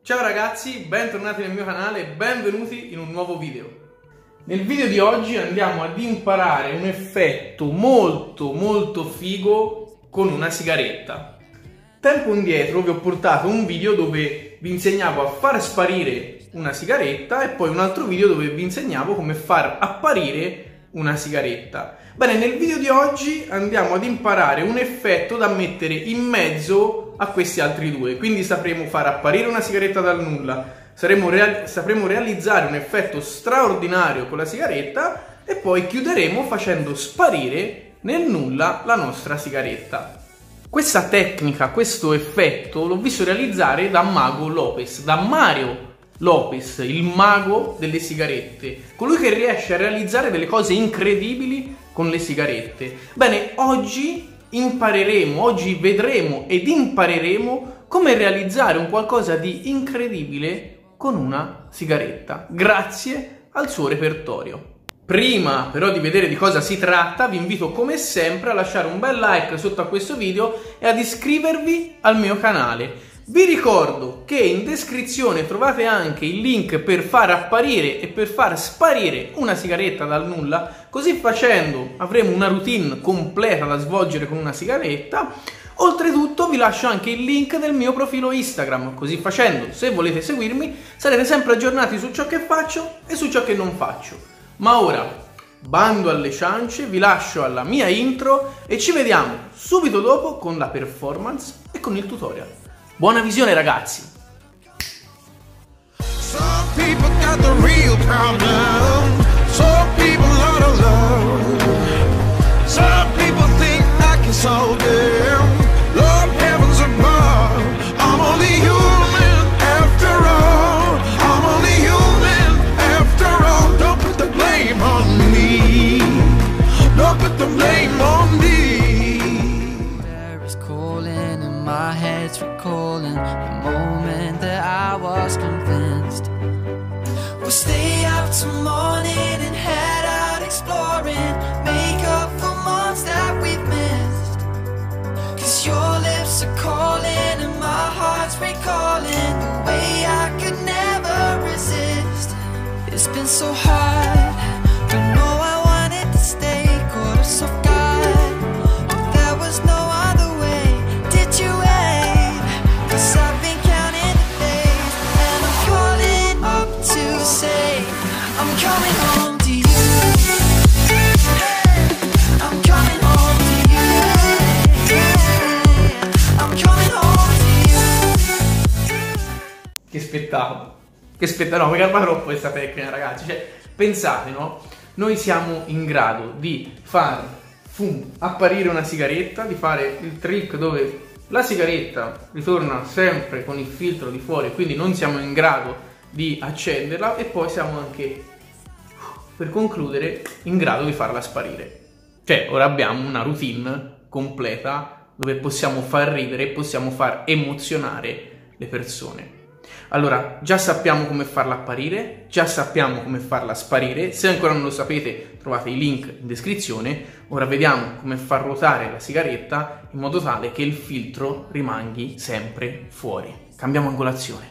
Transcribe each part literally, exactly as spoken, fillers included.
Ciao ragazzi, bentornati nel mio canale e benvenuti in un nuovo video. Nel video di oggi andiamo ad imparare un effetto molto molto figo con una sigaretta. Tempo indietro vi ho portato un video dove vi insegnavo a far sparire una sigaretta e poi un altro video dove vi insegnavo come far apparire una sigaretta. Bene, nel video di oggi andiamo ad imparare un effetto da mettere in mezzo a questi altri due, quindi sapremo far apparire una sigaretta dal nulla, real- sapremo realizzare un effetto straordinario con la sigaretta e poi chiuderemo facendo sparire nel nulla la nostra sigaretta. Questa tecnica, questo effetto l'ho visto realizzare da Mago Lopez, da Mario Lopez, il mago delle sigarette, colui che riesce a realizzare delle cose incredibili con le sigarette. Bene, oggi impareremo, oggi vedremo ed impareremo come realizzare un qualcosa di incredibile con una sigaretta, grazie al suo repertorio. Prima però di vedere di cosa si tratta, vi invito come sempre a lasciare un bel like sotto a questo video e ad iscrivervi al mio canale. Vi ricordo che in descrizione trovate anche il link per far apparire e per far sparire una sigaretta dal nulla, così facendo avremo una routine completa da svolgere con una sigaretta. Oltretutto vi lascio anche il link del mio profilo Instagram, così facendo, se volete seguirmi, sarete sempre aggiornati su ciò che faccio e su ciò che non faccio. Ma ora, bando alle ciance, vi lascio alla mia intro e ci vediamo subito dopo con la performance e con il tutorial. Buona visione ragazzi! Some people got the real problem. Some people out of love. Some people think I can solve them. Lord heavens above, I'm only human after all. I'm only human after all. Don't put the blame on me. Don't put the blame on me. My head's recalling the moment that I was convinced we'll stay up till morning and head out exploring, make up for months that we've missed. Cause your lips are calling and my heart's recalling the way I could never resist. It's been so hard, but no, I wanted to stay caught up so guard. There was no other way. Did you wait? Cause I've been counting the days and I'm calling up to say I'm coming home to you. I'm coming home to you. I'm coming home to you. Che spettacolo! Che spettacolo! No, mi garba troppo questa tecnica ragazzi. Cioè, pensate, no? Noi siamo in grado di far fum, apparire una sigaretta, di fare il trick dove la sigaretta ritorna sempre con il filtro di fuori, quindi non siamo in grado di accenderla, e poi siamo anche, per concludere, in grado di farla sparire. Cioè, ora abbiamo una routine completa dove possiamo far ridere e possiamo far emozionare le persone. Allora, già sappiamo come farla apparire, già sappiamo come farla sparire. Se ancora non lo sapete, trovate i link in descrizione. Ora vediamo come far ruotare la sigaretta in modo tale che il filtro rimanghi sempre fuori. Cambiamo angolazione.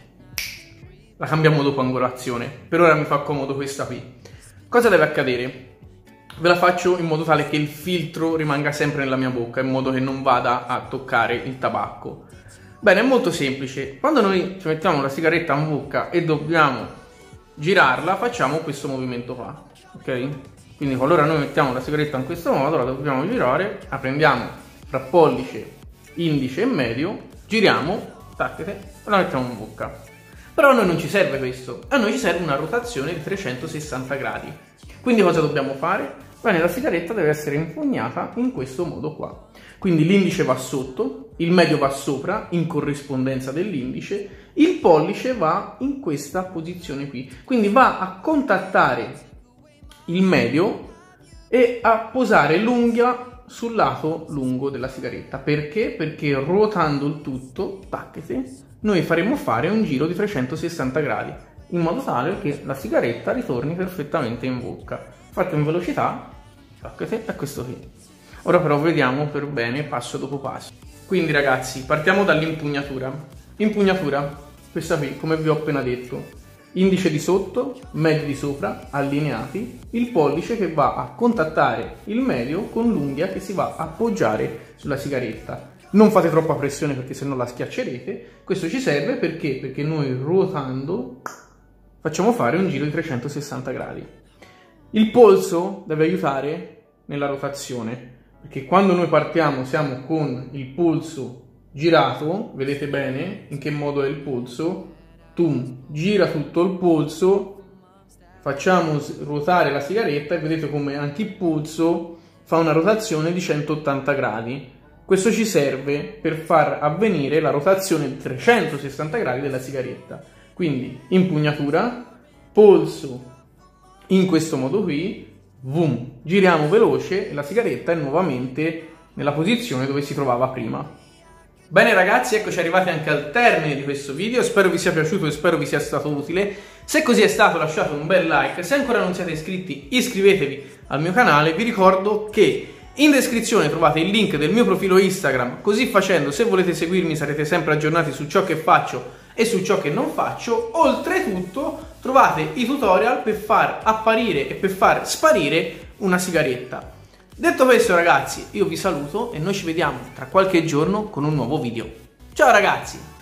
La cambiamo dopo angolazione. Per ora mi fa comodo questa qui. Cosa deve accadere? Ve la faccio in modo tale che il filtro rimanga sempre nella mia bocca, in modo che non vada a toccare il tabacco. Bene, è molto semplice. Quando noi ci mettiamo la sigaretta in bocca e dobbiamo girarla, facciamo questo movimento qua, ok? Quindi qualora noi mettiamo la sigaretta in questo modo, la dobbiamo girare, la prendiamo tra pollice, indice e medio, giriamo, taccate, e la mettiamo in bocca. Però a noi non ci serve questo, a noi ci serve una rotazione di trecentosessanta gradi. Quindi cosa dobbiamo fare? Bene, la sigaretta deve essere impugnata in questo modo qua. Quindi l'indice va sotto, il medio va sopra, in corrispondenza dell'indice, il pollice va in questa posizione qui. Quindi va a contattare il medio e a posare l'unghia sul lato lungo della sigaretta. Perché? Perché ruotando il tutto, taccate, noi faremo fare un giro di trecentosessanta gradi, in modo tale che la sigaretta ritorni perfettamente in bocca. Fatto in velocità, taccate, è questo qui. Ora però vediamo per bene passo dopo passo. Quindi ragazzi, partiamo dall'impugnatura. Impugnatura. questa qui, come vi ho appena detto. Indice di sotto, medio di sopra, allineati, il pollice che va a contattare il medio con l'unghia che si va a appoggiare sulla sigaretta. Non fate troppa pressione perché sennò la schiaccerete. Questo ci serve perché? Perché noi ruotando facciamo fare un giro di trecentosessanta gradi. Il polso deve aiutare nella rotazione, perché quando noi partiamo siamo con il polso girato, vedete bene in che modo è il polso, tum, gira tutto il polso, facciamo ruotare la sigaretta e vedete come anche il polso fa una rotazione di centottanta gradi. Questo ci serve per far avvenire la rotazione di trecentosessanta gradi della sigaretta. Quindi impugnatura, polso in questo modo qui, boom, giriamo veloce e la sigaretta è nuovamente nella posizione dove si trovava prima. Bene ragazzi, eccoci arrivati anche al termine di questo video, spero vi sia piaciuto e spero vi sia stato utile. Se così è stato lasciate un bel like, se ancora non siete iscritti iscrivetevi al mio canale. Vi ricordo che in descrizione trovate il link del mio profilo Instagram, così facendo se volete seguirmi sarete sempre aggiornati su ciò che faccio e su ciò che non faccio. Oltretutto trovate i tutorial per far apparire e per far sparire una sigaretta. Detto questo ragazzi, io vi saluto e noi ci vediamo tra qualche giorno con un nuovo video. Ciao ragazzi!